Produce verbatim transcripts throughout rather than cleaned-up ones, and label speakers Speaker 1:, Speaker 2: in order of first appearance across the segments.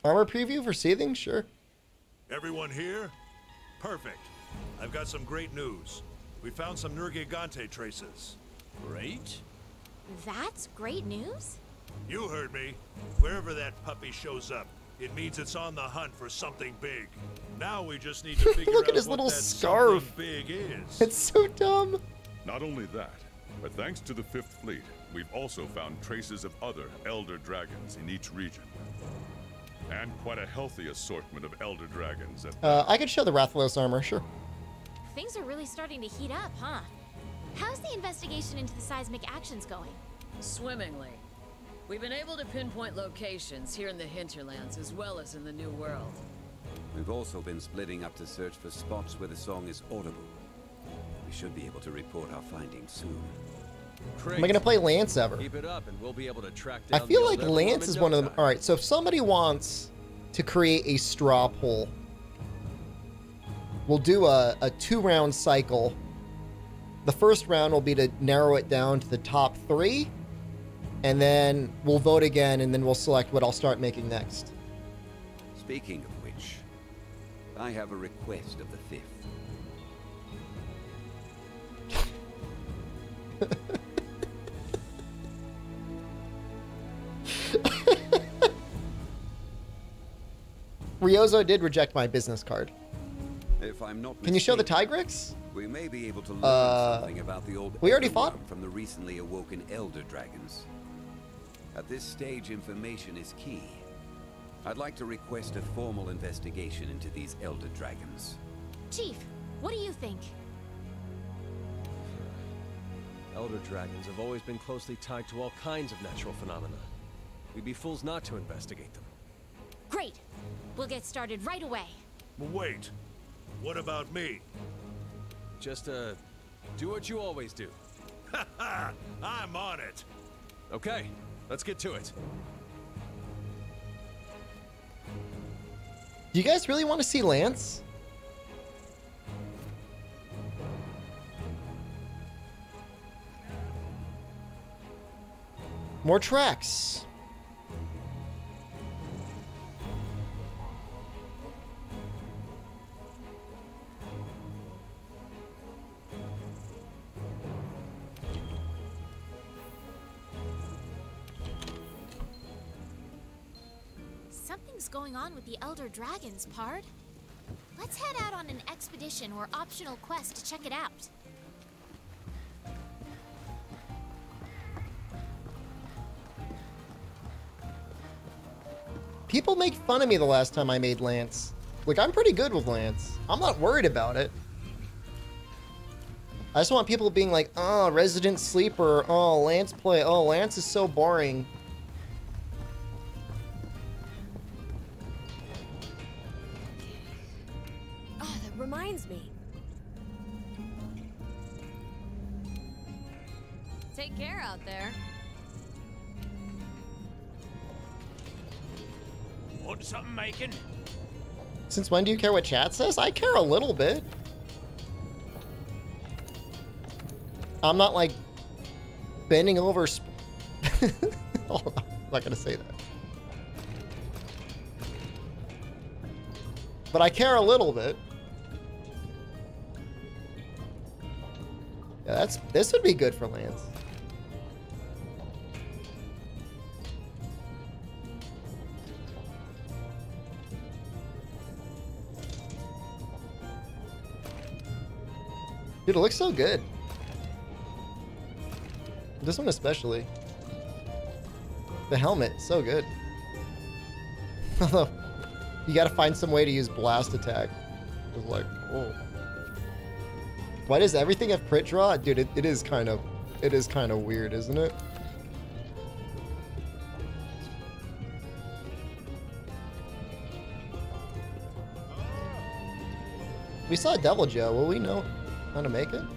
Speaker 1: Armor preview for Seething? Sure.
Speaker 2: Everyone here? Perfect. I've got some great news. We found some Nergigante traces.
Speaker 3: Great?
Speaker 4: That's great news?
Speaker 2: You heard me. Wherever that puppy shows up, it means it's on the hunt for something big. Now we just need to figure
Speaker 1: Look at
Speaker 2: out
Speaker 1: his
Speaker 2: what
Speaker 1: little
Speaker 2: that
Speaker 1: scarf.
Speaker 2: something big is.
Speaker 1: It's so dumb.
Speaker 5: Not only that, but thanks to the Fifth Fleet, we've also found traces of other Elder Dragons in each region. And quite a healthy assortment of Elder Dragons at
Speaker 1: Uh, I could show the Rathalos armor, sure.
Speaker 4: Things are really starting to heat up, huh? How's the investigation into the seismic actions going?
Speaker 6: Swimmingly. We've been able to pinpoint locations here in the hinterlands as well as in the New World.
Speaker 7: We've also been splitting up to search for spots where the song is audible. We should be able to report our findings soon.
Speaker 3: Great.
Speaker 1: Am I gonna play Lance ever?
Speaker 3: Keep it up and we'll be able to track
Speaker 1: I
Speaker 3: down
Speaker 1: feel
Speaker 3: the
Speaker 1: like
Speaker 3: old
Speaker 1: Lance
Speaker 3: Everworm
Speaker 1: is
Speaker 3: in
Speaker 1: one
Speaker 3: no
Speaker 1: of them.
Speaker 3: time.
Speaker 1: All right, so if somebody wants to create a straw poll, we'll do a, a two-round cycle. The first round will be to narrow it down to the top three, and then we'll vote again, and then we'll select what I'll start making next.
Speaker 7: Speaking of which, I have a request of the Fifth.
Speaker 1: Ryozo did reject my business card.
Speaker 7: If I'm not
Speaker 1: Can you show the
Speaker 7: mistaken,
Speaker 1: Tigrex?
Speaker 7: we may be able to learn
Speaker 1: Uh,
Speaker 7: something about the old
Speaker 1: we already
Speaker 7: Everworm
Speaker 1: fought?
Speaker 7: from the recently awoken Elder Dragons. At this stage, information is key. I'd like to request a formal investigation into these Elder Dragons.
Speaker 4: Chief, what do you think?
Speaker 3: Elder Dragons have always been closely tied to all kinds of natural phenomena. We'd be fools not to investigate them.
Speaker 4: Great. We'll get started right away.
Speaker 2: Wait. What about me?
Speaker 3: Just, uh, do what you always do.
Speaker 2: Ha ha! I'm on it.
Speaker 3: Okay, let's get to it.
Speaker 1: Do you guys really want to see Lance? More tracks.
Speaker 4: Something's going on with the Elder Dragons, Pard. Let's head out on an expedition or optional quest to check it out.
Speaker 1: People make fun of me the last time I made Lance. Like, I'm pretty good with Lance. I'm not worried about it. I just want people being like, oh, Resident Sleeper, oh, Lance play, oh, Lance is so boring.
Speaker 8: Oh, that reminds me.
Speaker 6: Take care out there.
Speaker 9: Want something making?
Speaker 1: Since when do you care what chat says? I care a little bit. I'm not like bending over. Sp oh, I'm not gonna say that. But I care a little bit. Yeah, that's this would be good for Lance. Dude, it looks so good. This one especially. The helmet, so good. Although, you gotta find some way to use blast attack. It's like, whoa. Why does everything have crit draw? Dude, it, it is kind of, it is kind of weird, isn't it? We saw Devil Joe. Will we know how to make it?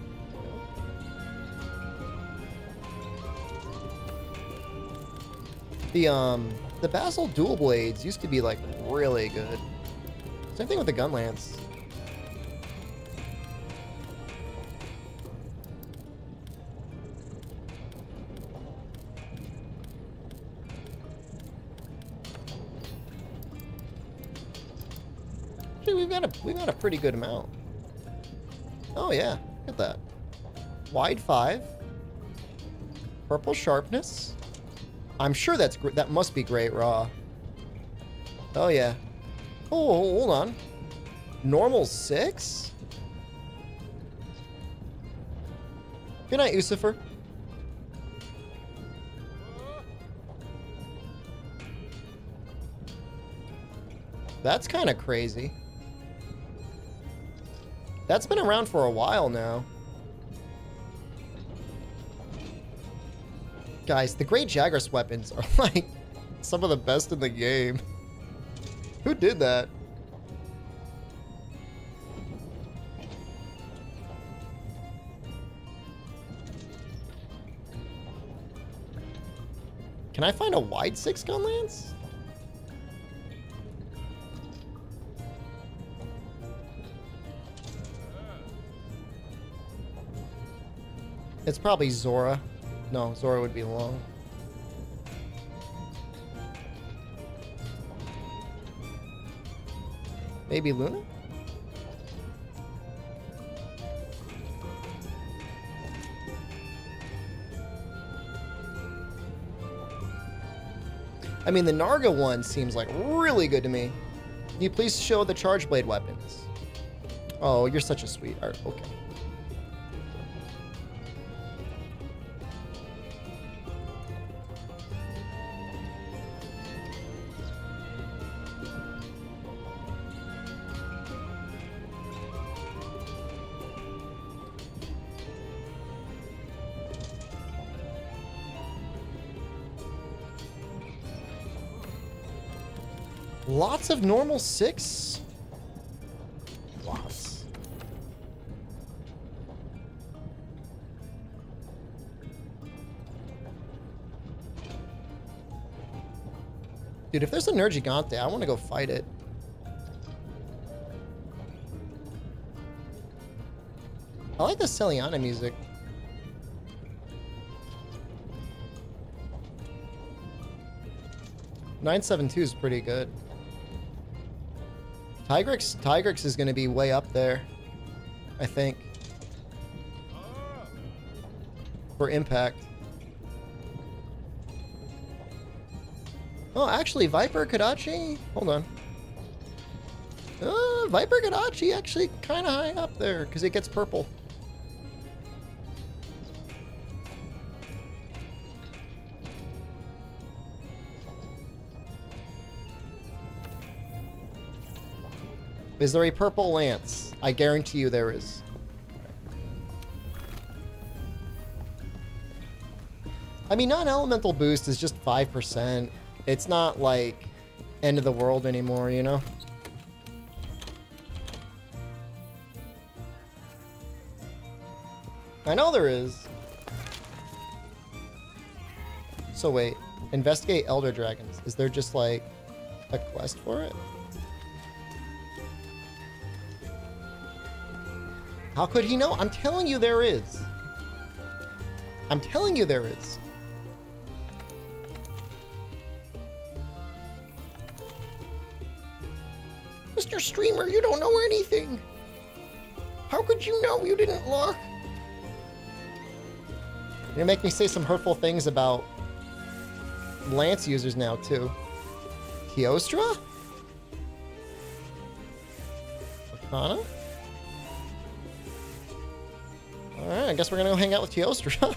Speaker 1: The um the Basil dual blades used to be like really good. Same thing with the gun lance. Actually, we've got a we've got a pretty good amount. Oh yeah, look at that. Wide five. Purple sharpness. I'm sure that's gr that must be great raw. Oh yeah. Oh, hold on. Normal six. Good night, Usifer. That's kind of crazy. That's been around for a while now. Guys, the Great Jagras weapons are like some of the best in the game. Who did that? Can I find a wide six gun lance? It's probably Zora. No, Zora would be long. Maybe Luna? I mean, the Narga one seems like really good to me. Can you please show the Charge Blade weapons? Oh, you're such a sweetheart. Okay. Lots of normal six? Lots. Dude, if there's a Nergigante, I want to go fight it. I like the Celiana music. nine seven two is pretty good. Tigrex, Tigrex is going to be way up there, I think, for impact. Oh, actually, Viper Kodachi? Hold on. Uh, Viper Kodachi actually kind of high up there because it gets purple. Is there a purple lance? I guarantee you there is. I mean, non-elemental boost is just five percent. It's not like end of the world anymore, you know? I know there is. So wait, investigate Elder Dragons. Is there just like a quest for it? How could he know? I'm telling you there is. I'm telling you there is. Mister Streamer, you don't know anything. How could you know you didn't look? You're gonna make me say some hurtful things about Lance users now, too. Teostra? Arcana? Alright, I guess we're gonna go hang out with Teostra.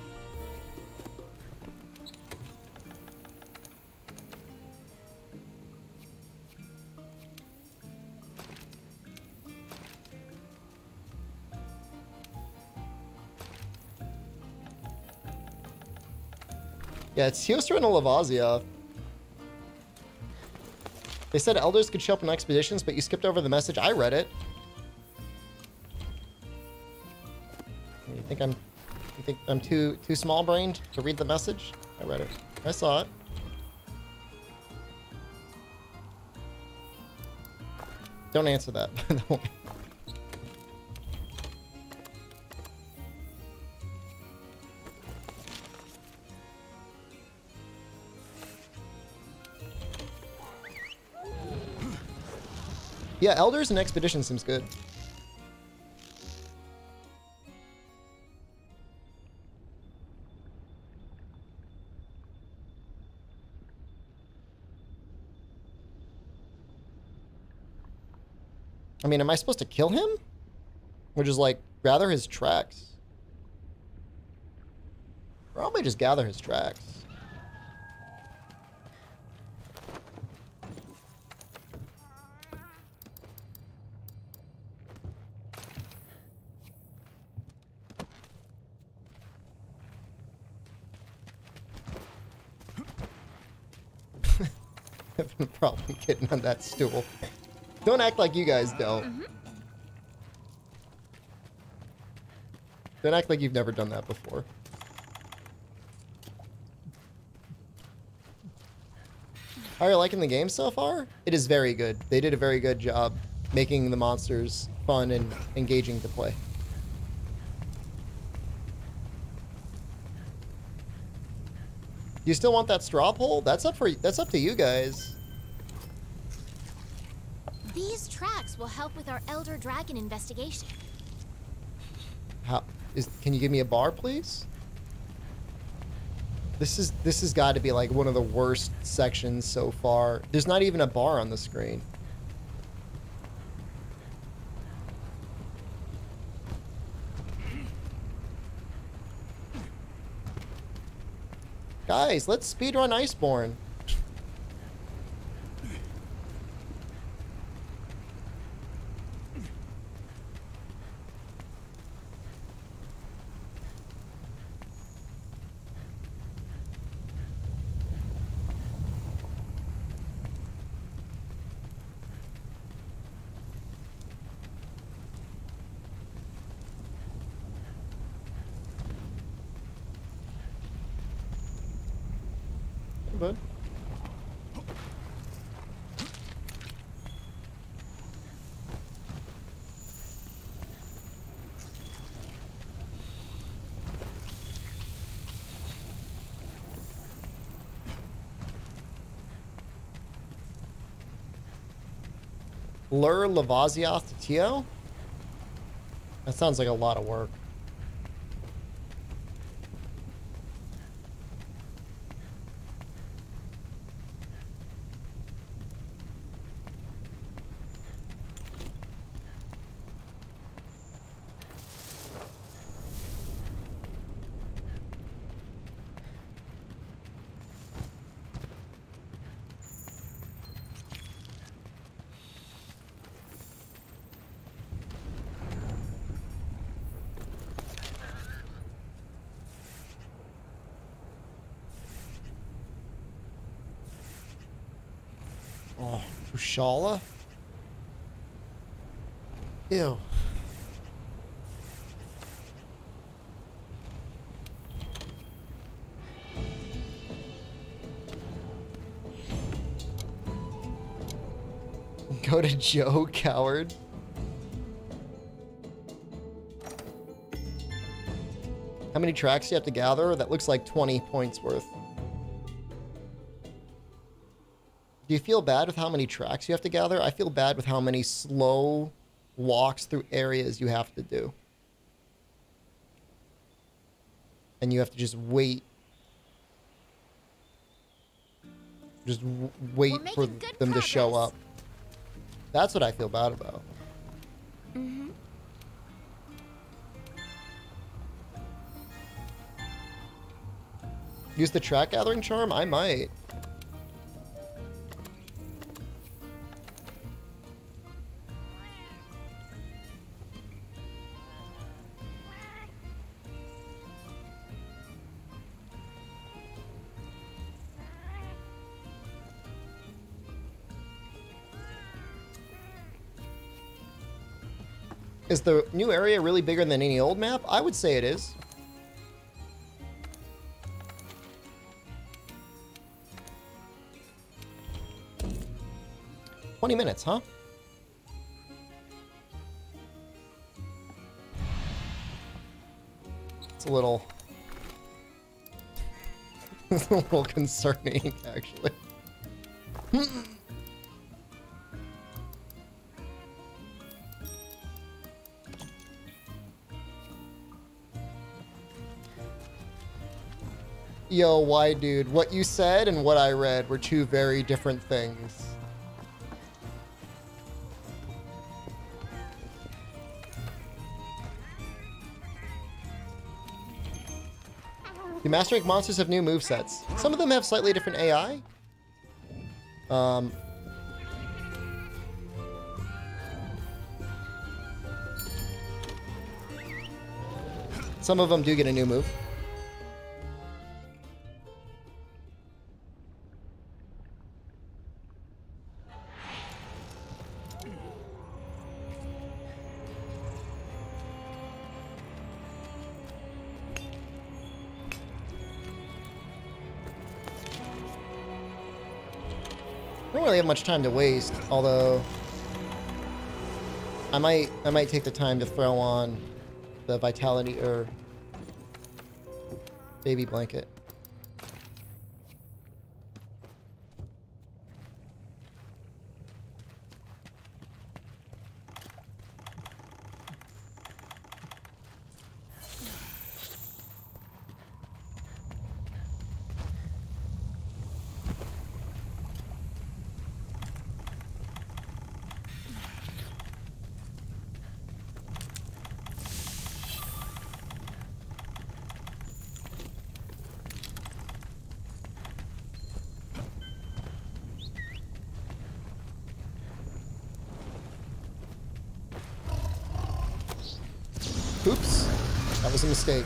Speaker 1: Yeah, it's Teostra and Lavazia. They said elders could show up in expeditions, but you skipped over the message. I read it. You think I'm you think I'm too too small-brained to read the message? I read it. I saw it. Don't answer that, by the way. Yeah, Elders and Expedition seems good. I mean, am I supposed to kill him? Or just, like, gather his tracks? Probably just gather his tracks. Having a problem getting on that stool. Don't act like you guys don't. Mm-hmm. Don't act like you've never done that before. How are you liking the game so far? It is very good. They did a very good job making the monsters fun and engaging to play. You still want that straw poll? That's up for that's up to you guys.
Speaker 4: These tracks will help with our Elder Dragon investigation.
Speaker 1: How is can you give me a bar, please? This is this has got to be like one of the worst sections so far. There's not even a bar on the screen. Guys, let's speedrun Iceborne. Bud. Lure Lavasioth to Tio? That sounds like a lot of work. Oh, Kushala? Ew. Go to Joe, coward. How many tracks do you have to gather? That looks like twenty points worth. Do you feel bad with how many tracks you have to gather? I feel bad with how many slow walks through areas you have to do. And you have to just wait. Just w wait for them progress. to show up. That's what I feel bad about.
Speaker 4: Mm-hmm.
Speaker 1: Use the track gathering charm? I might. Is the new area really bigger than any old map? I would say it is. twenty minutes, huh? It's a little... it's a little concerning, actually. Yo, why, dude? What you said and what I read were two very different things. The Master Rank monsters have new movesets. Some of them have slightly different A I. Um... Some of them do get a new move. I don't really have much time to waste, although I might I might take the time to throw on the vitality or baby blanket. Oops, that was a mistake.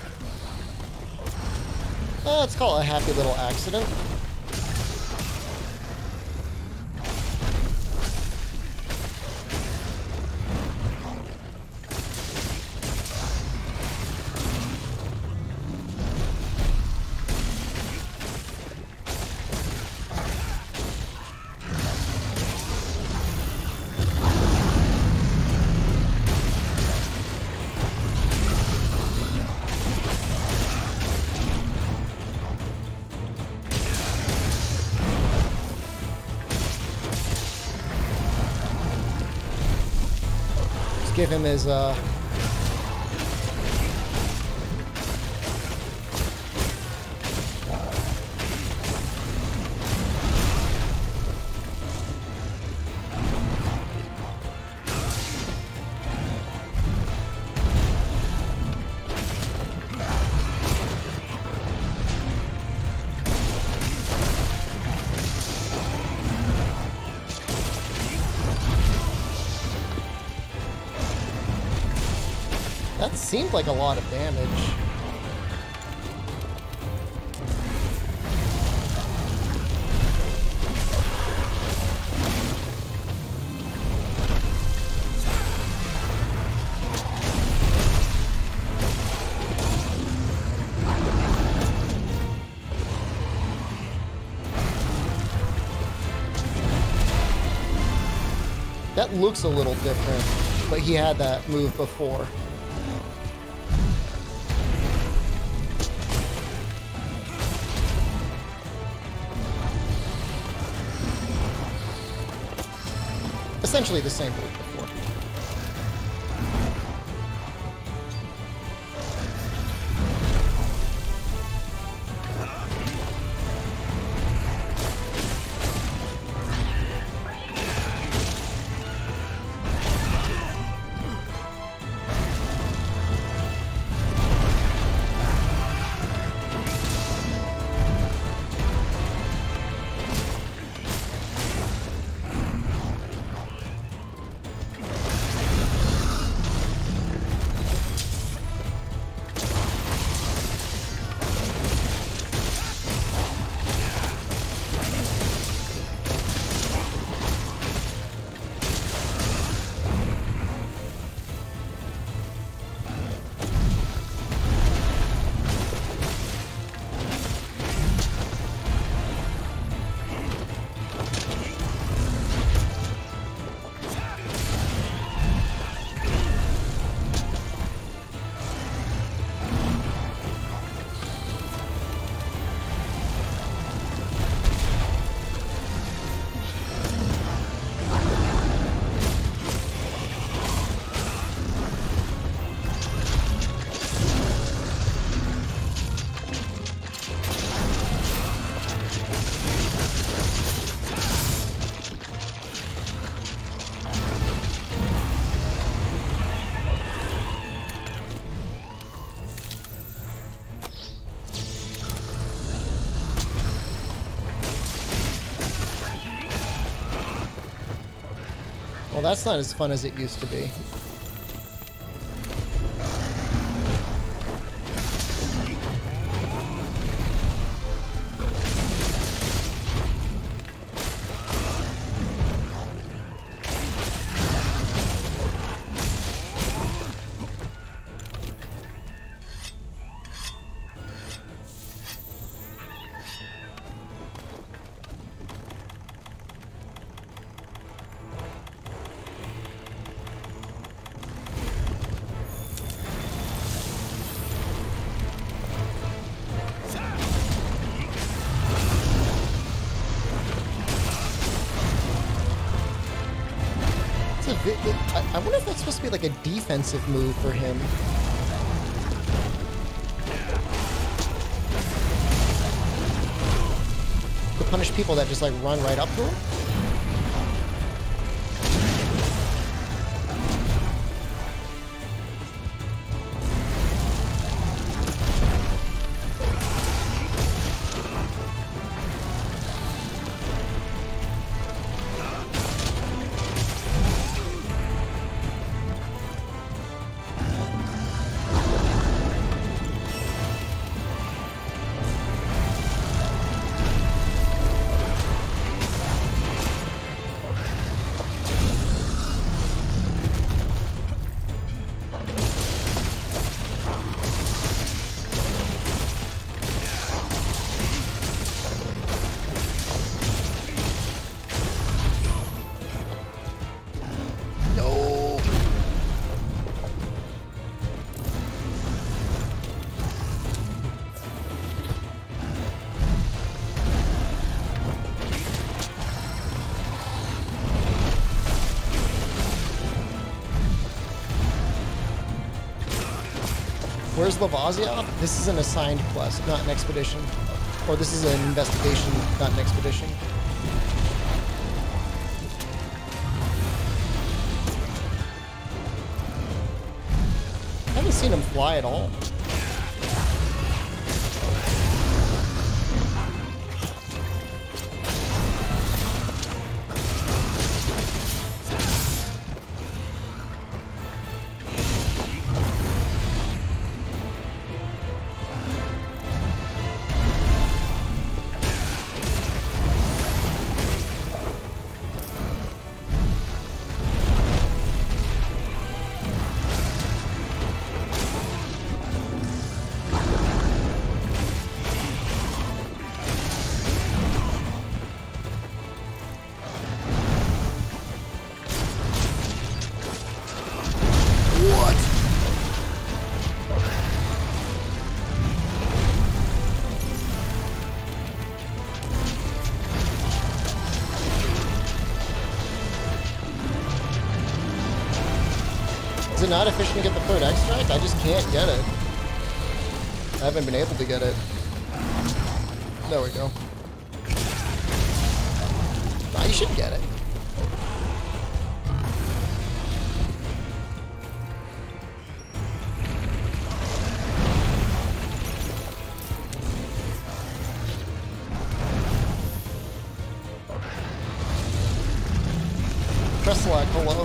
Speaker 1: Uh, let's call it a happy little accident. Give him his, uh... that seemed like a lot of damage. That looks a little different, but he had that move before. Essentially the same move before. Well, that's not as fun as it used to be. I wonder if that's supposed to be like a defensive move for him. To punish people that just like run right up to him? Where's Lavaziath? This is an assigned quest, not an expedition. Or this is an investigation, not an expedition. I haven't seen him fly at all. Is it not efficient to get the third extract? I just can't get it. I haven't been able to get it. There we go. Nah, you should get it. Press select, hello.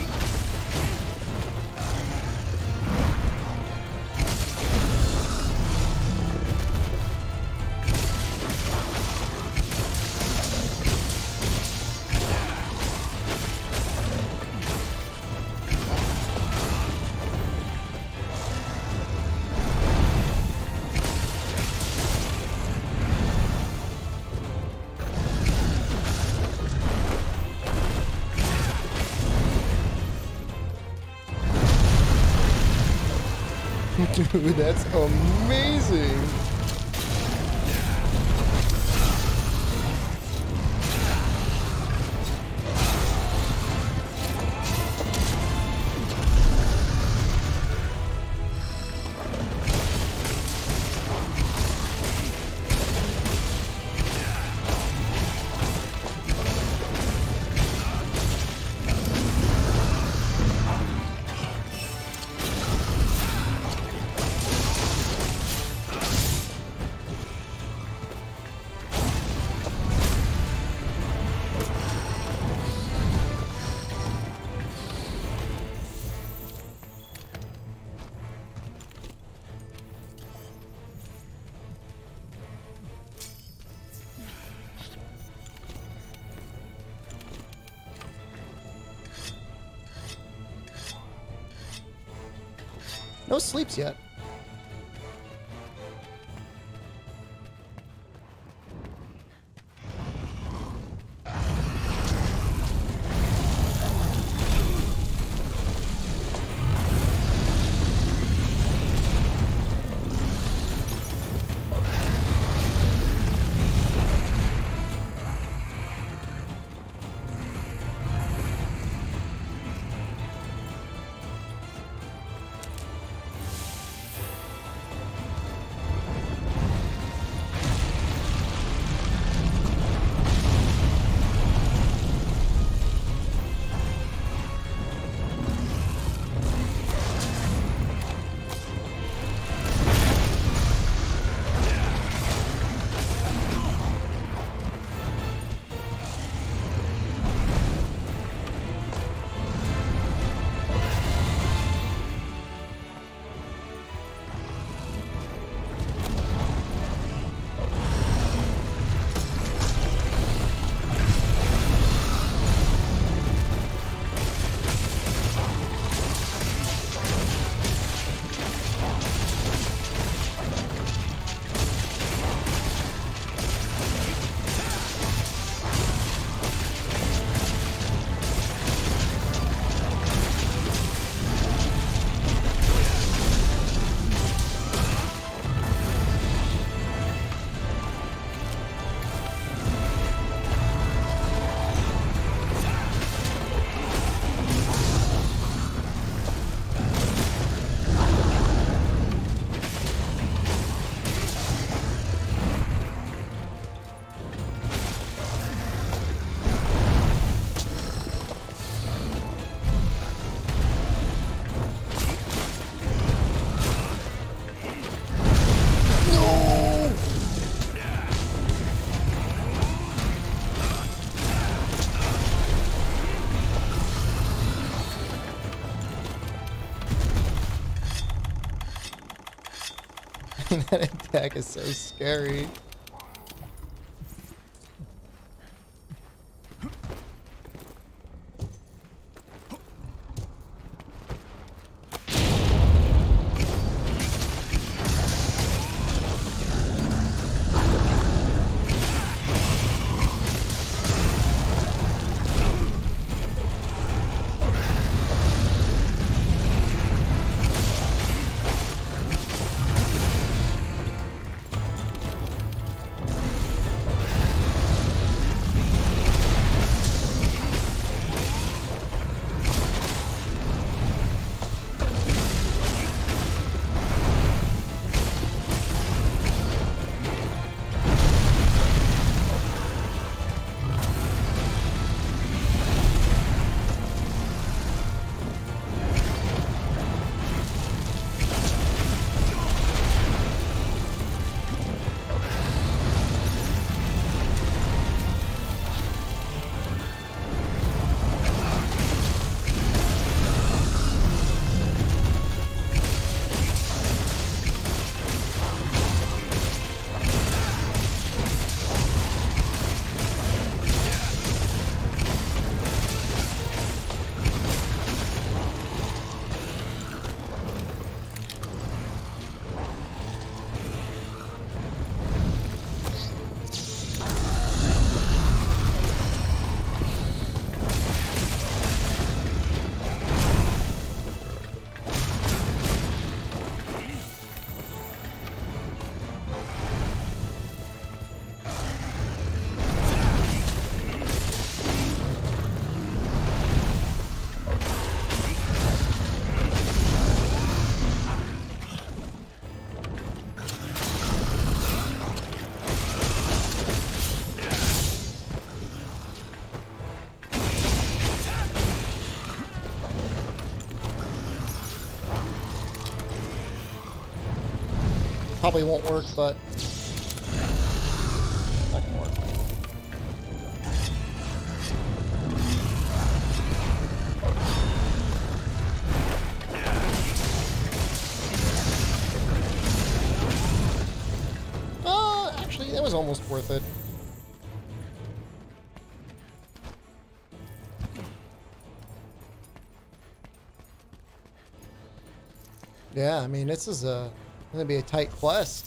Speaker 1: Dude, that's amazing. No sleeps yet. That attack is so scary. Probably won't work, but that can work. Uh, actually, that was almost worth it. Yeah, I mean, this is a gonna be a tight quest.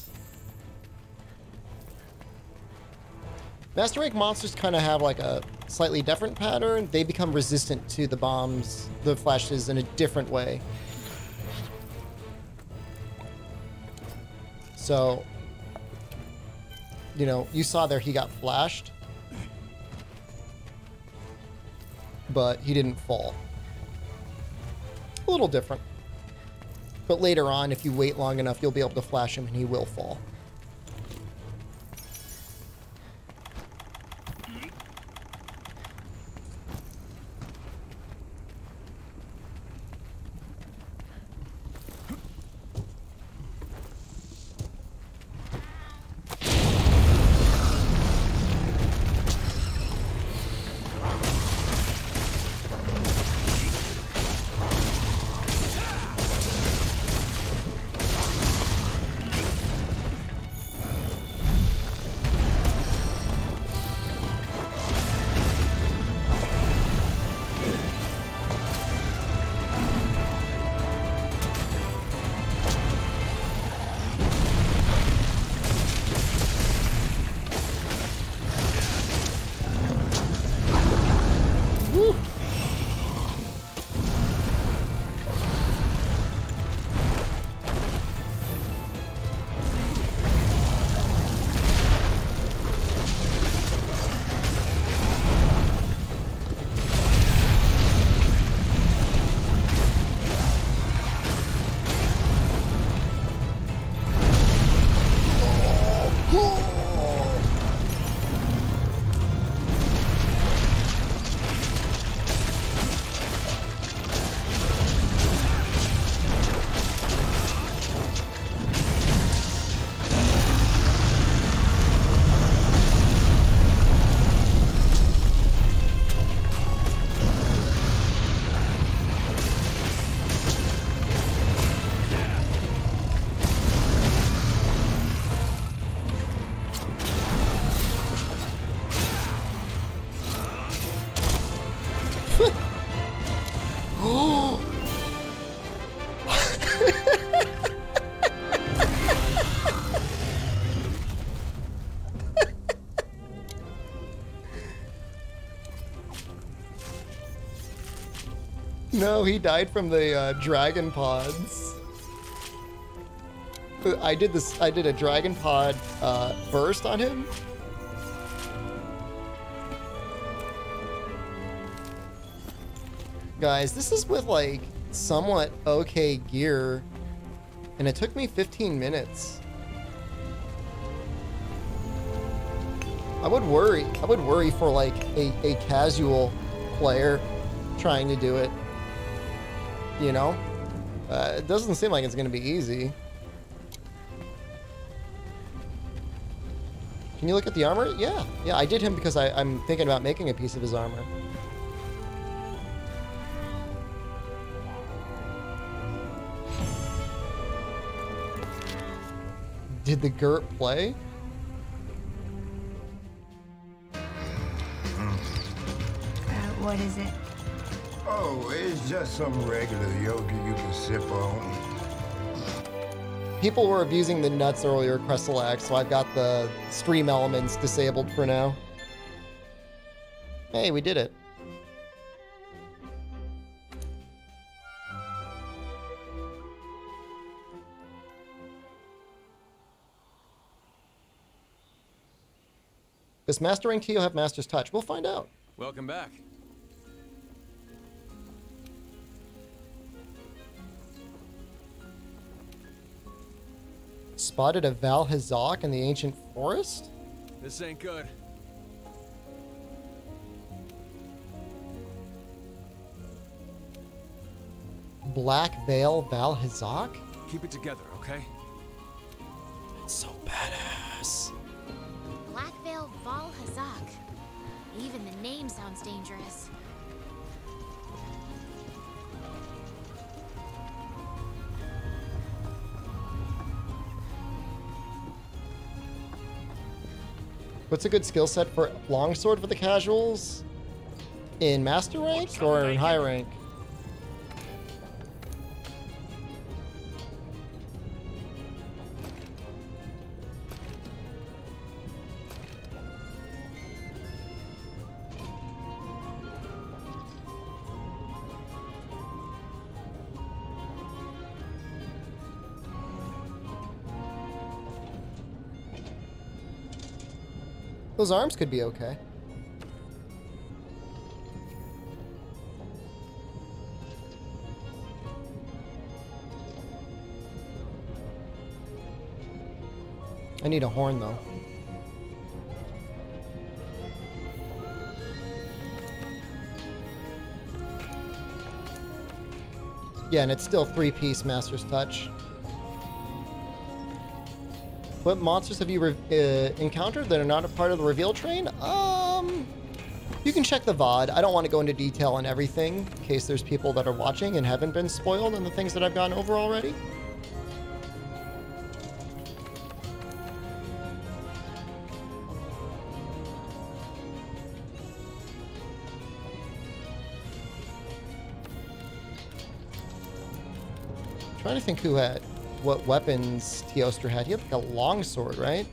Speaker 1: Master rank monsters kind of have like a slightly different pattern. They become resistant to the bombs, the flashes in a different way. So, you know, you saw there he got flashed, but he didn't fall. A little different. But later on, if you wait long enough, you'll be able to flash him and he will fall. No, he died from the uh, dragon pods. I did this. I did a dragon pod uh, burst on him. Guys, this is with like somewhat okay gear, and it took me fifteen minutes. I would worry. I would worry for like a, a casual player trying to do it. You know, uh, it doesn't seem like it's going to be easy. Can you look at the armor? Yeah, yeah, I did him because I, I'm thinking about making a piece of his armor. Did the G U R P play?
Speaker 10: Uh, what is it?
Speaker 11: Oh, it's just some regular yoga you can sip on.
Speaker 1: People were abusing the nuts earlier, Crestalax, so I've got the stream elements disabled for now. Hey, we did it. Does Master Rank Tio have Master's Touch? We'll find out.
Speaker 3: Welcome back.
Speaker 1: Spotted a Val Hazak in the ancient forest?
Speaker 3: This ain't good.
Speaker 1: Black Veil Val Hazak?
Speaker 3: Keep it together, okay?
Speaker 1: It's so badass.
Speaker 4: Black Veil Val Hazak. Even the name sounds dangerous.
Speaker 1: What's a good skill set for longsword for the casuals? In master rank or in high rank? Those arms could be okay. I need a horn, though. Yeah, and it's still three-piece Master's Touch. What monsters have you re uh, encountered that are not a part of the reveal train? Um, you can check the V O D. I don't want to go into detail on everything in case there's people that are watching and haven't been spoiled on the things that I've gone over already. I'm trying to think who had what weapons Teostra had. He had like a long sword, right?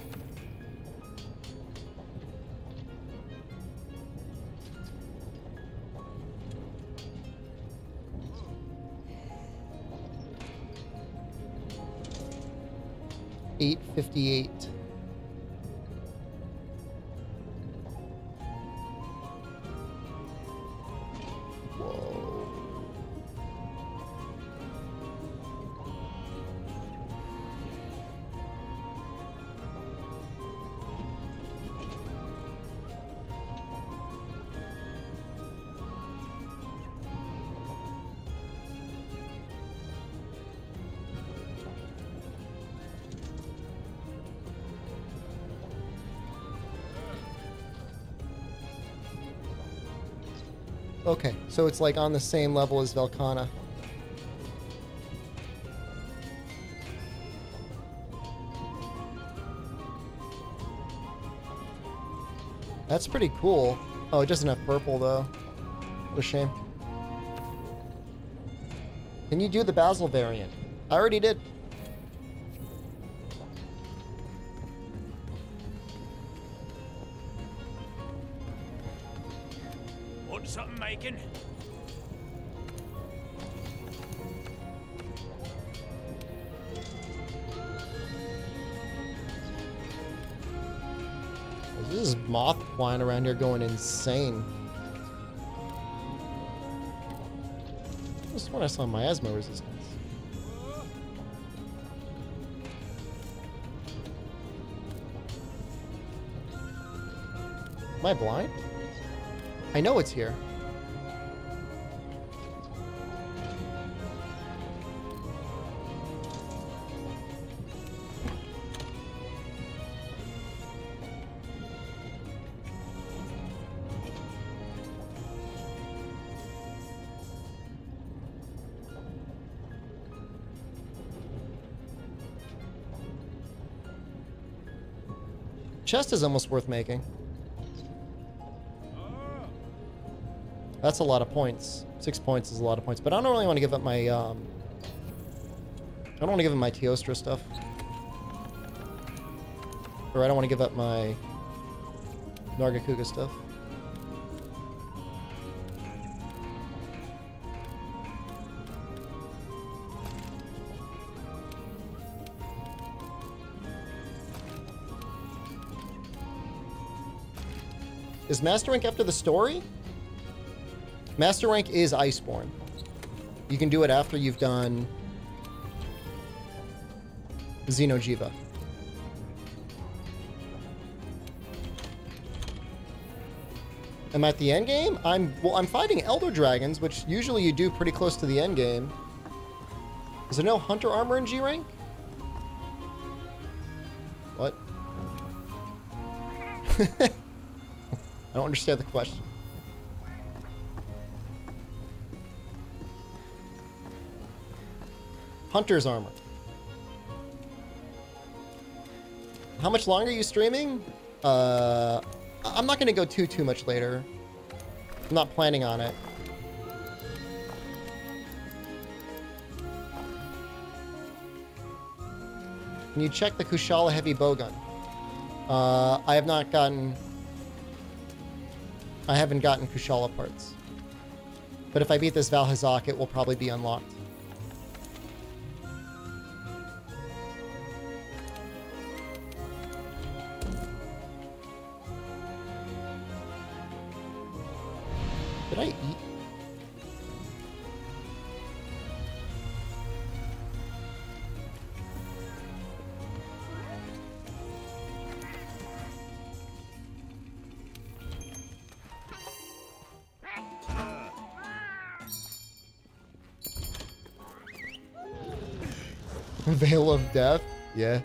Speaker 1: eight fifty-eight. Okay, so it's like on the same level as Velkhana. That's pretty cool. Oh, it doesn't have purple though. What a shame. Can you do the Basil variant? I already did.
Speaker 9: Something making?
Speaker 1: This is moth flying around here going insane. This is when I saw miasma resistance. Am I blind? I know it's here. Chest is almost worth making. That's a lot of points. Six points is a lot of points, but I don't really want to give up my, um... I don't want to give up my Teostra stuff. Or I don't want to give up my Nargacuga stuff. Is Master Rank after the story? Master Rank is Iceborne. You can do it after you've done Xeno'jiiva. I'm at the end game? I'm well, I'm fighting Elder Dragons, which usually you do pretty close to the end game. Is there no Hunter armor in G rank? What? I don't understand the question. Hunter's armor. How much longer are you streaming? Uh, I'm not going to go too, too much later. I'm not planning on it. Can you check the Kushala heavy bowgun? Uh, I have not gotten... I haven't gotten Kushala parts. But if I beat this Valhazak, it will probably be unlocked. Did I eat? Veil of Death? Yeah.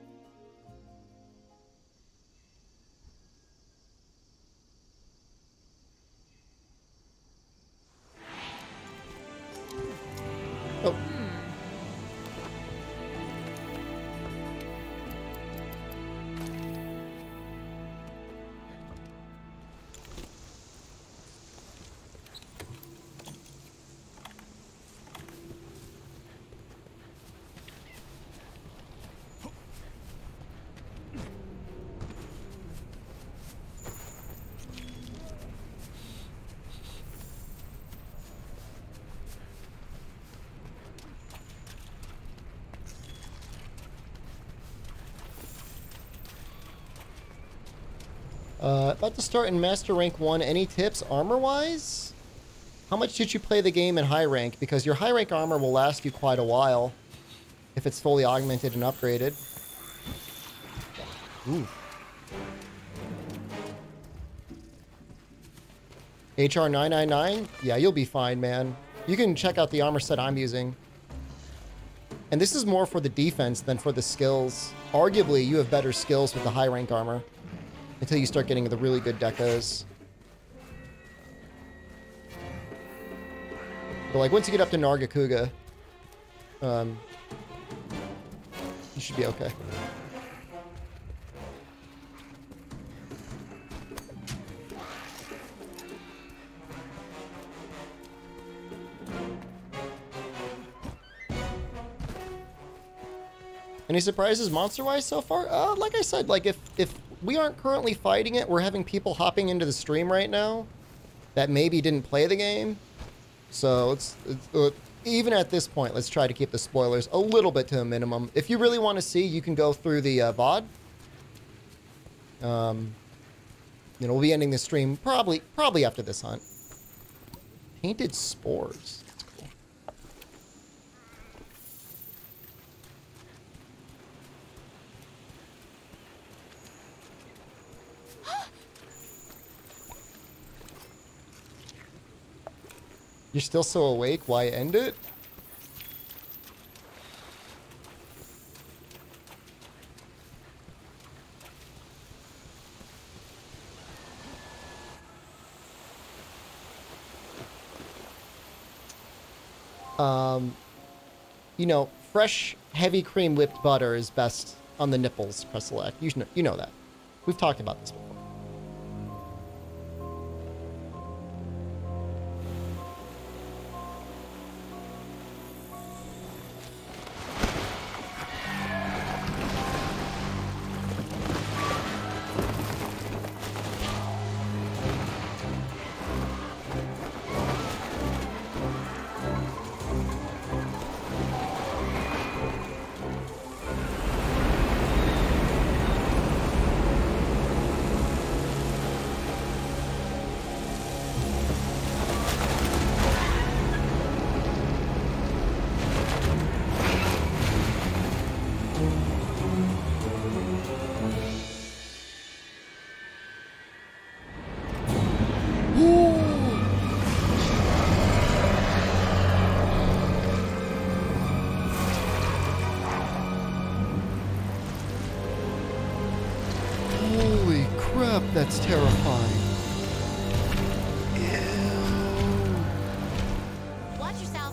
Speaker 1: Oh. Uh, about to start in Master Rank one. Any tips armor-wise? How much did you play the game in high rank? Because your high rank armor will last you quite a while if it's fully augmented and upgraded. Ooh. H R nine nine nine? Yeah, you'll be fine, man. You can check out the armor set I'm using. And this is more for the defense than for the skills. Arguably, you have better skills with the high rank armor. Until you start getting the really good decos. But like once you get up to Nargacuga, um, you should be okay. Any surprises monster-wise so far? Uh, like I said, like if if we aren't currently fighting it, we're having people hopping into the stream right now that maybe didn't play the game. So it's, it's uh, even at this point, let's try to keep the spoilers a little bit to a minimum. If you really want to see, you can go through the uh, V O D. Um, you know, we'll be ending the stream probably probably after this hunt. Painted spores. That's cool. You're still so awake? Why end it? Um, you know, fresh, heavy cream whipped butter is best on the nipples, press select. You know, you know that. We've talked about this before. That's terrifying. Ew.
Speaker 4: Watch yourself.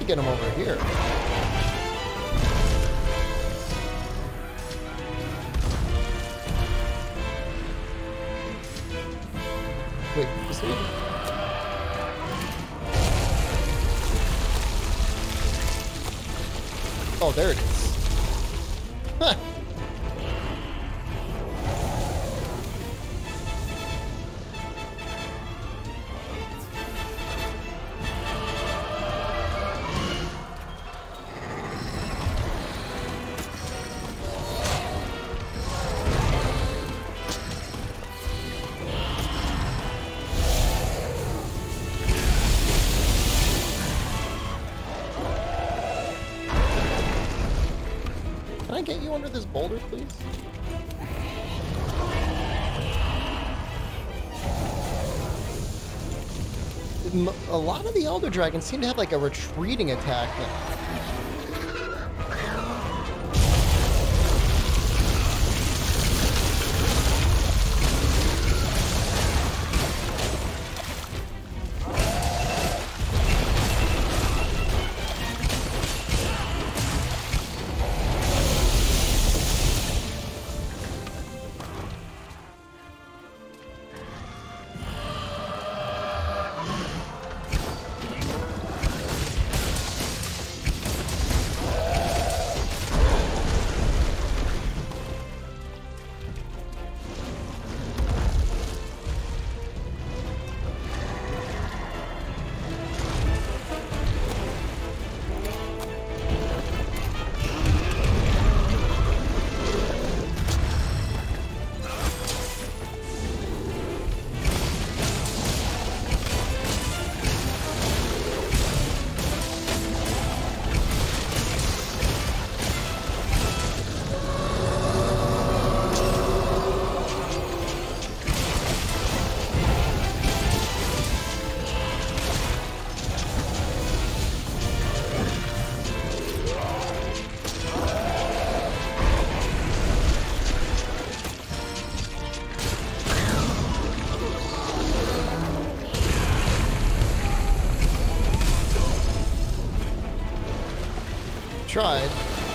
Speaker 1: get him over here. Wait, this way? Oh, there it is. Huh. Can I get you under this boulder, please? M- A lot of the Elder Dragons seem to have like a retreating attack now. Tried.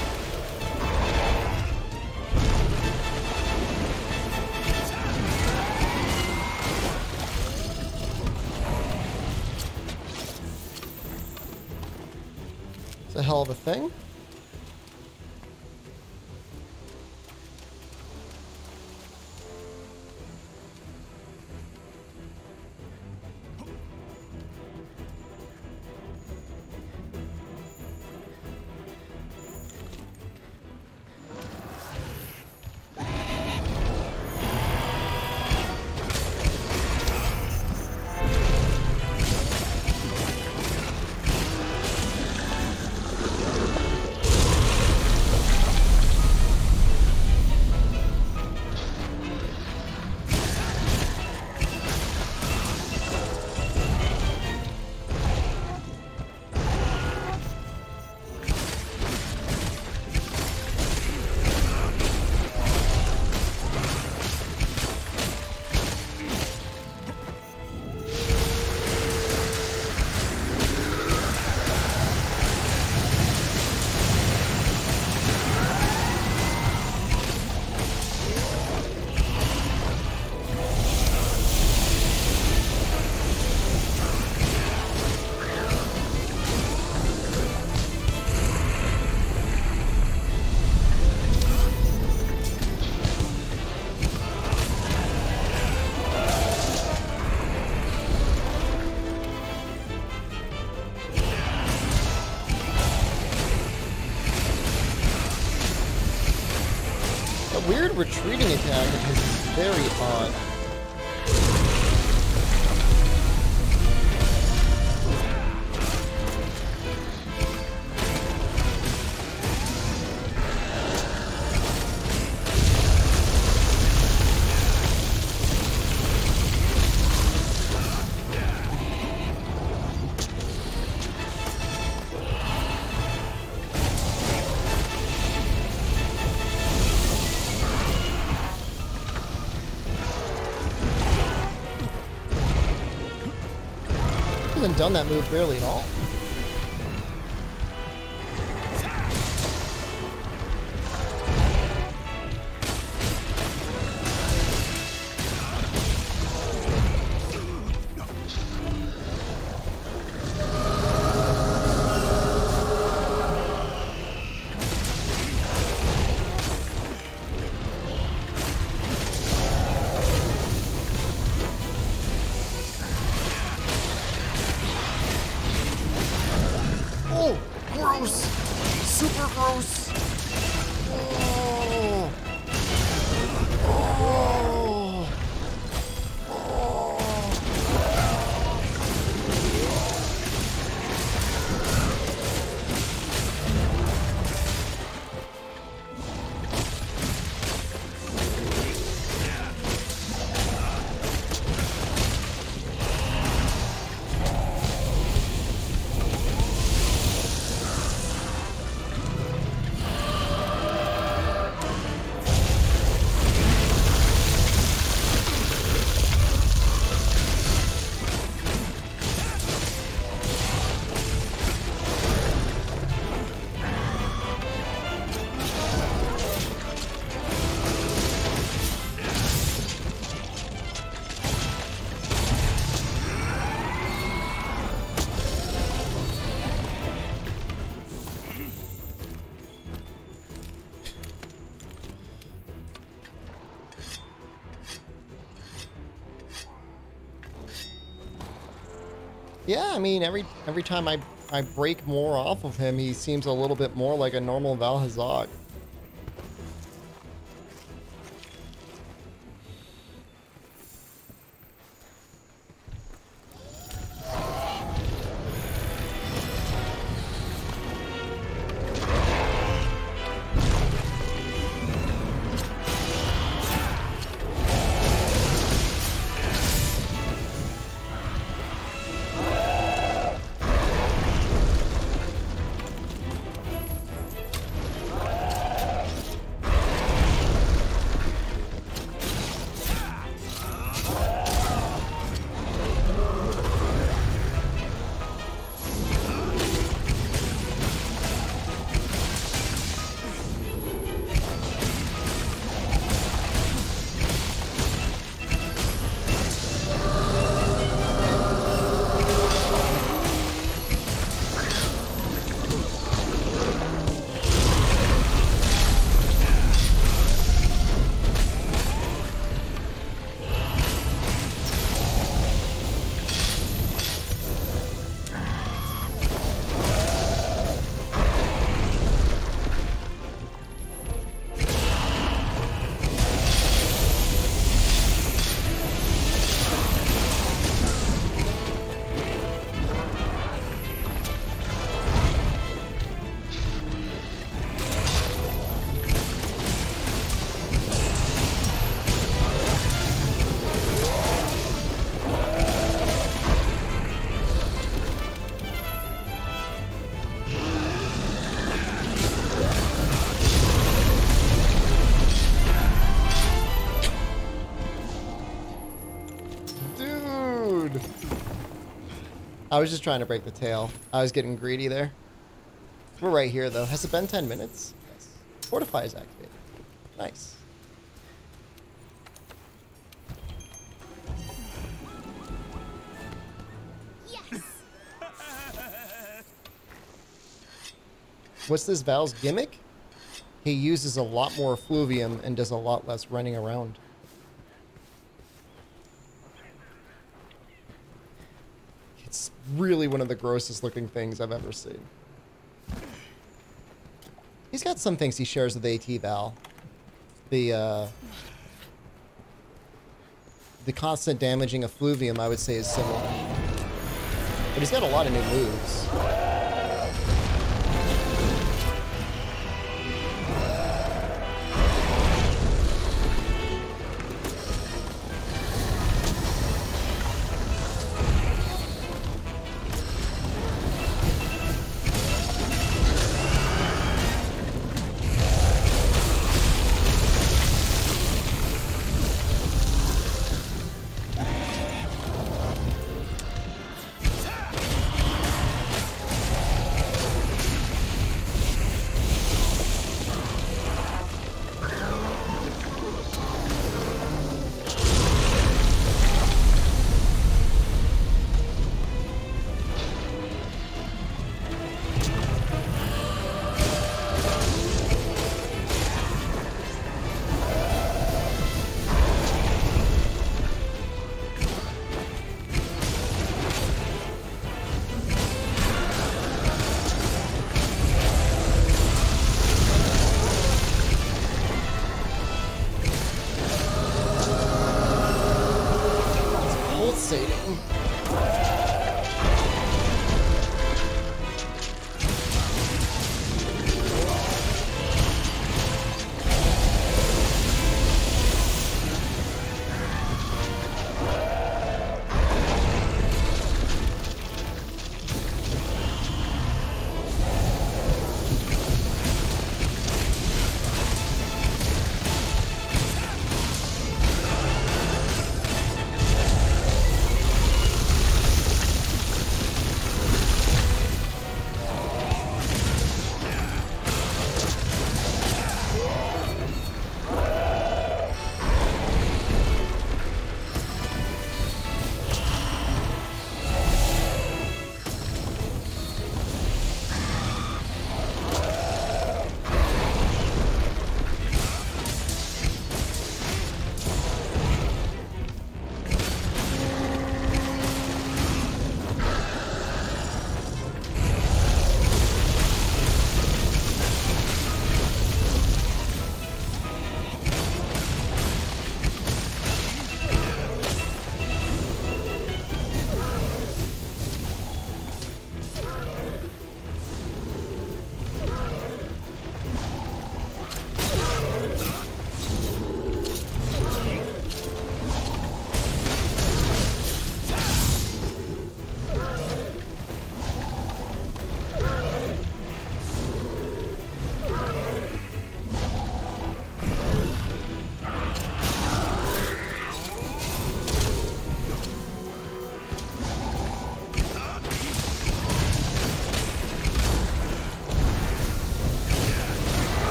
Speaker 1: It's a hell of a thing. Weird retreating attack of his is very odd. Hasn't done that move barely at all. they're gross. Oh. Oh. Oh. Yeah, I mean, every every time I, I break more off of him, he seems a little bit more like a normal Val-Hazak. I was just trying to break the tail. I was getting greedy there. We're right here, though. Has it been ten minutes? Yes. Fortify is activated. Nice.
Speaker 4: Yes.
Speaker 1: What's this Val's gimmick? He uses a lot more effluvium and does a lot less running around. It's really one of the grossest looking things I've ever seen. He's got some things he shares with AT Val. The, uh... The constant damaging effluvium, I would say, is similar. But he's got a lot of new moves.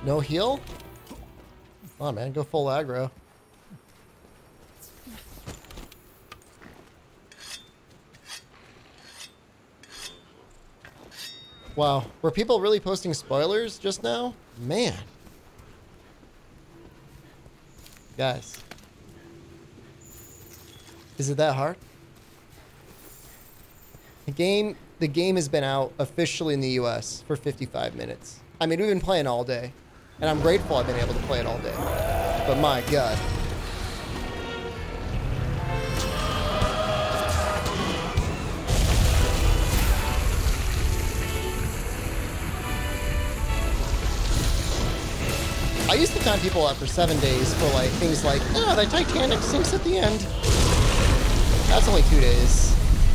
Speaker 1: No heal? Come on, man. Go full aggro. Wow. Were people really posting spoilers just now? Man. Guys. Is it that hard? The game, the game has been out officially in the U S for fifty-five minutes. I mean, we've been playing all day. And I'm grateful I've been able to play it all day. But my God. I used to time people out for seven days for like things like, oh, the Titanic sinks at the end. That's only two days.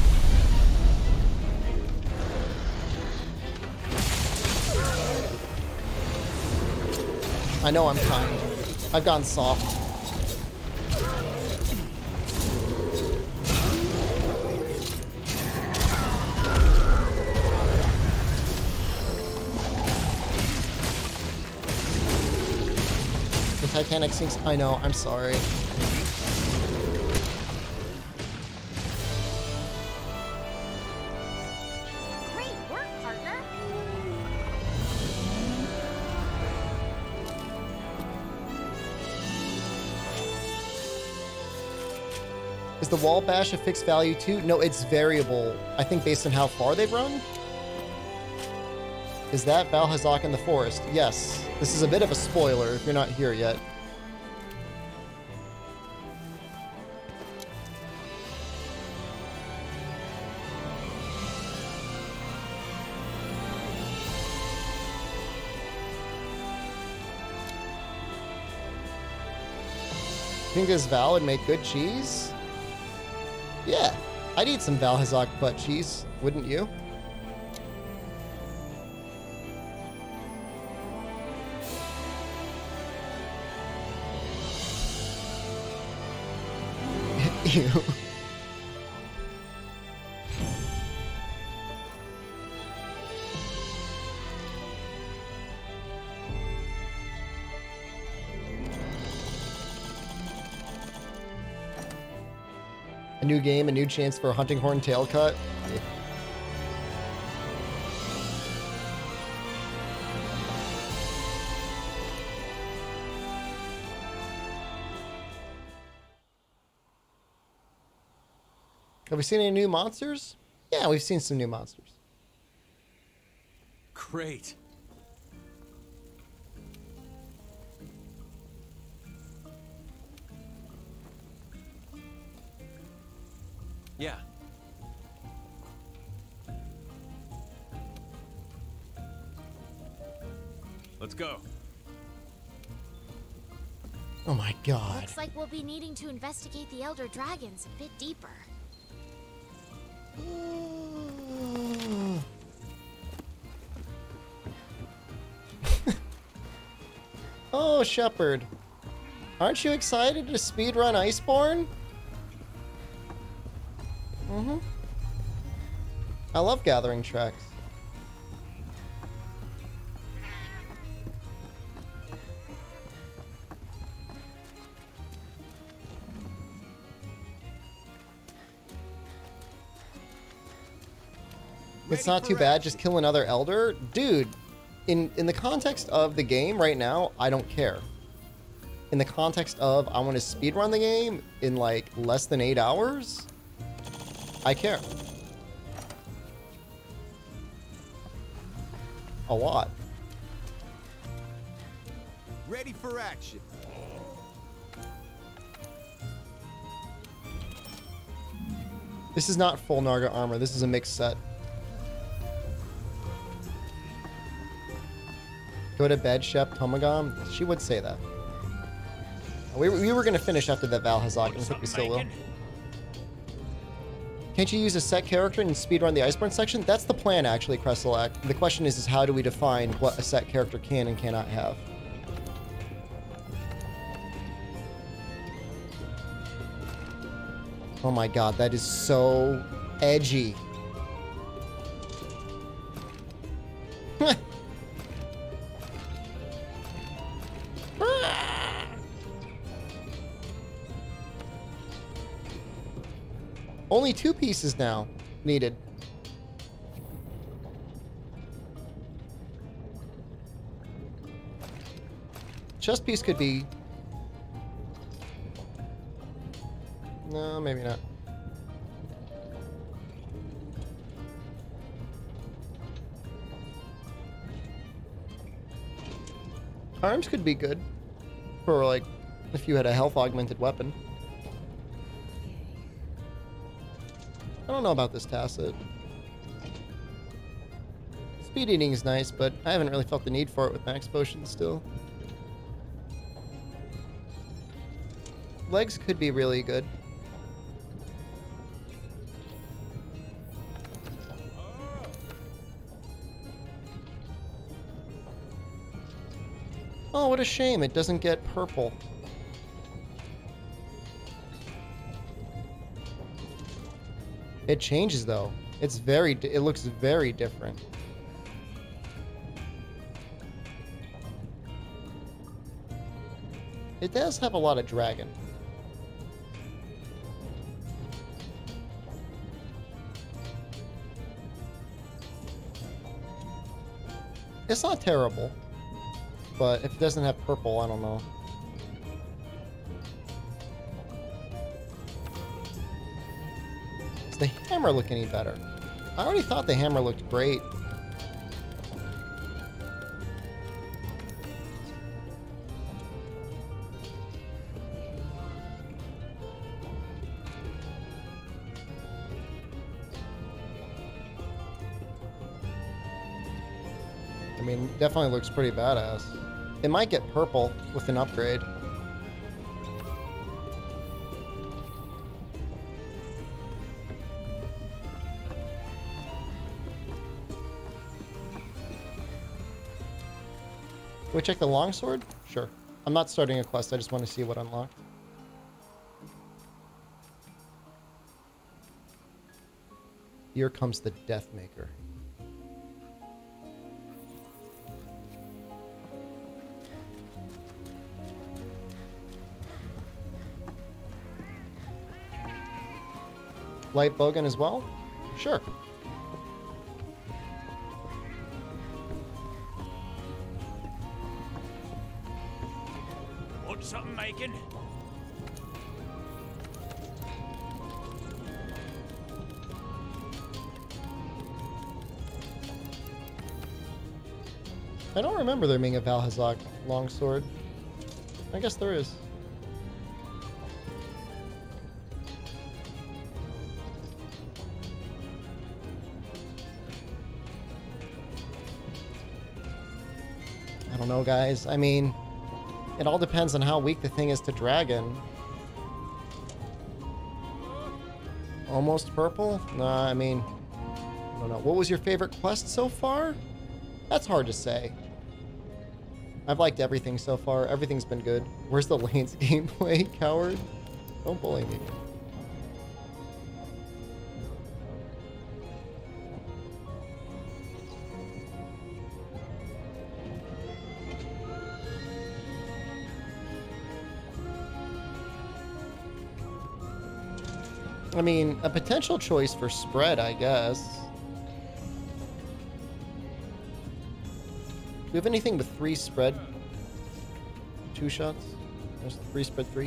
Speaker 1: I know I'm kind. I've gone soft. The Titanic sinks. I know, I'm sorry.
Speaker 4: Great work, partner.
Speaker 1: Is the wall bash a fixed value too? No, it's variable. I think based on how far they've run. Is that Valhazak in the forest? Yes. This is a bit of a spoiler if you're not here yet. Think this Val would make good cheese? Yeah, I'd eat some Valhazak butt cheese, wouldn't you? Ew. A new game, a new chance for a hunting horn tail cut. Have we seen any new monsters? Yeah, we've seen some new monsters.
Speaker 3: Great. Yeah. Let's go.
Speaker 1: Oh my God.
Speaker 4: Looks like we'll be needing to investigate the Elder Dragons a bit deeper.
Speaker 1: Oh, Shepard. Aren't you excited to speedrun Iceborne? Mm-hmm. I love gathering tracks. It's not too bad, just kill another Elder. Dude, in, in the context of the game right now, I don't care. In the context of I want to speedrun the game in like less than eight hours, I care. A lot.
Speaker 12: Ready for action.
Speaker 1: This is not full Narga armor, this is a mixed set. Go to bed, Shep, Tomagam. She would say that. We, we were going to finish after that Valhazak, and I think we still will. Can't you use a set character and speedrun the Iceborne section? That's the plan, actually, Crestalac. The question is, is how do we define what a set character can and cannot have? Oh my God, that is so edgy. only two pieces now needed. Chest piece could be... No, maybe not. Arms could be good for, like, if you had a health augmented weapon. I don't know about this tacit. Speed eating is nice, but I haven't really felt the need for it with max potions still. Legs could be really good. Oh, what a shame it doesn't get purple. It changes though. It's very, it looks very different. It does have a lot of dragon. It's not terrible, but if it doesn't have purple, I don't know. Does the hammer look any better? I already thought the hammer looked great. I mean, definitely looks pretty badass. It might get purple with an upgrade. Can we check the longsword? Sure. I'm not starting a quest, I just want to see what unlocked. Here comes the Deathmaker. Light bowgun as well? Sure.
Speaker 9: Want something making?
Speaker 1: I don't remember there being a Valhazak longsword. I guess there is. I don't know, guys. I mean, it all depends on how weak the thing is to dragon. Almost purple? Nah, I mean, I don't know. What was your favorite quest so far? That's hard to say. I've liked everything so far. Everything's been good. Where's the Lanes gameplay, coward? Don't bully me. I mean, a potential choice for spread, I guess. Do we have anything with three spread? Two shots? There's three spread three?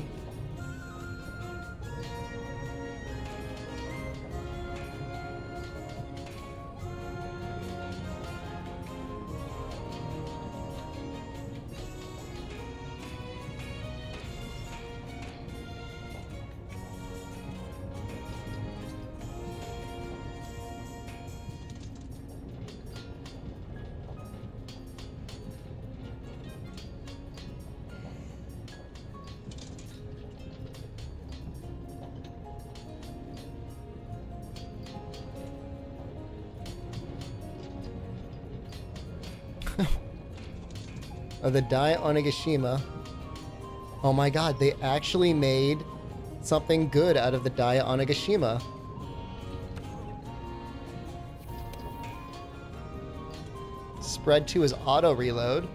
Speaker 1: Of the Dai Onigashima. Oh my god, they actually made something good out of the Dai Onigashima. Spread two is auto reload.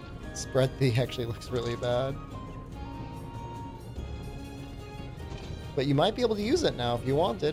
Speaker 1: Spread three actually looks really bad. But you might be able to use it now if you wanted.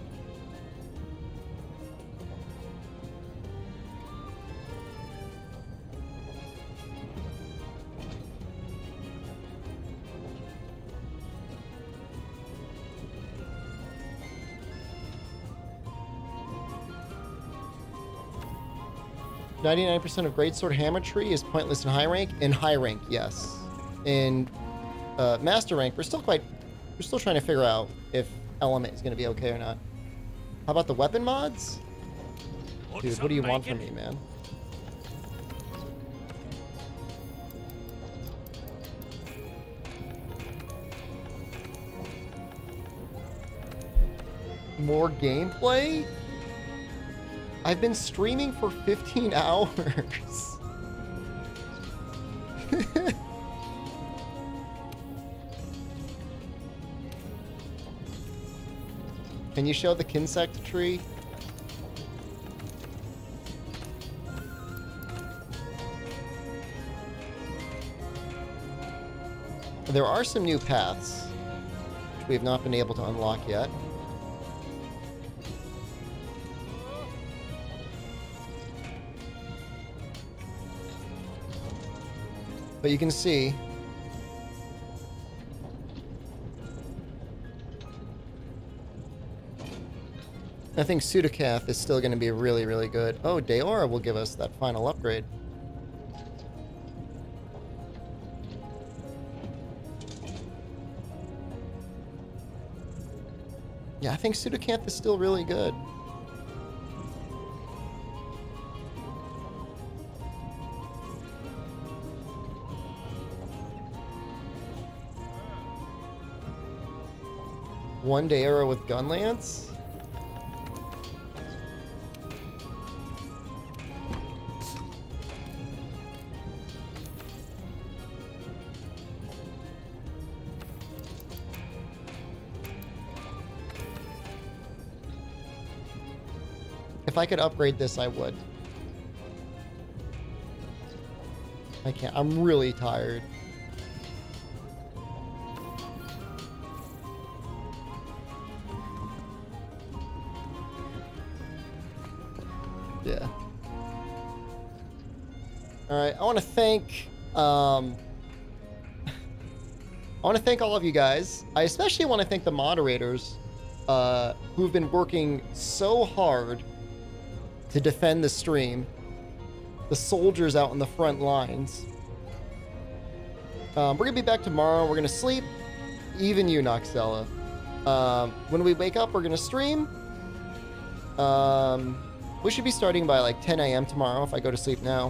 Speaker 1: ninety-nine percent of Greatsword Hammer Tree is pointless in high rank. In high rank, yes. In uh, Master rank, we're still quite... We're still trying to figure out if Element is going to be okay or not. How about the weapon mods? Dude, what do you want from me, man? More gameplay? I've been streaming for fifteen hours. Can you show the Kinsect tree? There are some new paths, which we have not been able to unlock yet. But you can see I think Sudacath is still going to be really, really good. Oh, Daora will give us that final upgrade. Yeah, I think Sudacath is still really good. One Daora with Gunlance? If I could upgrade this, I would. I can't. I'm really tired. Yeah. All right. I want to thank. Um, I want to thank all of you guys. I especially want to thank the moderators uh, who've been working so hard to defend the stream. The soldiers out in the front lines. Um, we're gonna be back tomorrow. We're gonna sleep. Even you, Noxella. Um, when we wake up, we're gonna stream. Um, we should be starting by like ten A M tomorrow if I go to sleep now.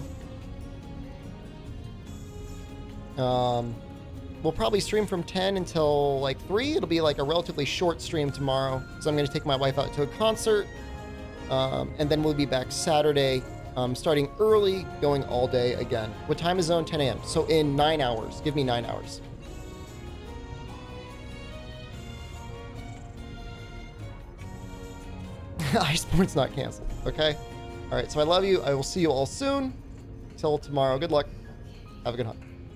Speaker 1: Um, we'll probably stream from ten until like three. It'll be like a relatively short stream tomorrow. So I'm gonna take my wife out to a concert. Um, and then we'll be back Saturday, um, starting early, going all day again. What time is zone? ten A M So in nine hours. Give me nine hours. iSports not canceled. Okay? All right. So I love you. I will see you all soon. Till tomorrow. Good luck. Have a good hunt.